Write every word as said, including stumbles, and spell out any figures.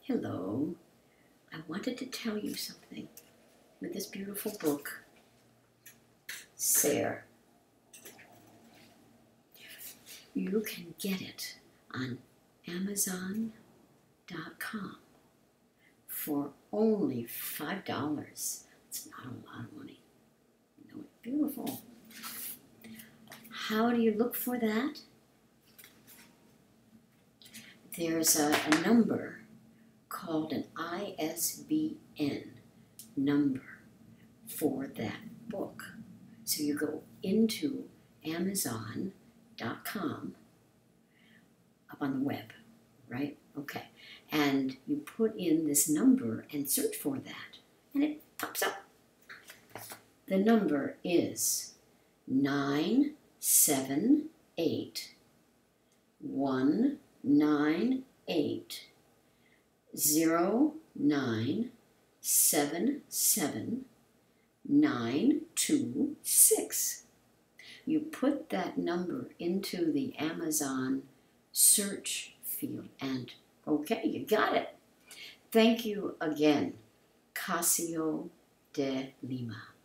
Hello, I wanted to tell you something with this beautiful book, Sayre. You can get it on Amazon dot com for only five dollars. It's not a lot of money. No, it's beautiful. How do you look for that? There's a, a number called an I S B N number for that book. So you go into Amazon dot com up on the web, right? Okay. And you put in this number and search for that, and it pops up. The number is nine seven eight one nine eight zero nine seven seven nine two six. You put that number into the Amazon search field and okay, you got it. Thank you again, Casio de Lima.